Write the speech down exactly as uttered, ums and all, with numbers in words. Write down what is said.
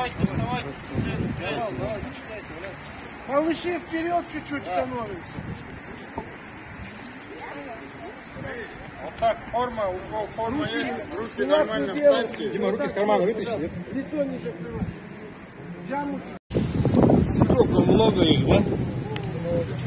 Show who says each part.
Speaker 1: Вставайте, вставайте.
Speaker 2: Малыши вперед чуть-чуть становимся.
Speaker 1: Вот так, форма, у кого форма руки, есть, руки нормально встаньте.
Speaker 3: Дима, руки с кармана вытащи.
Speaker 2: Лицо не закрывай. Джаму.
Speaker 3: Сколько много их, да?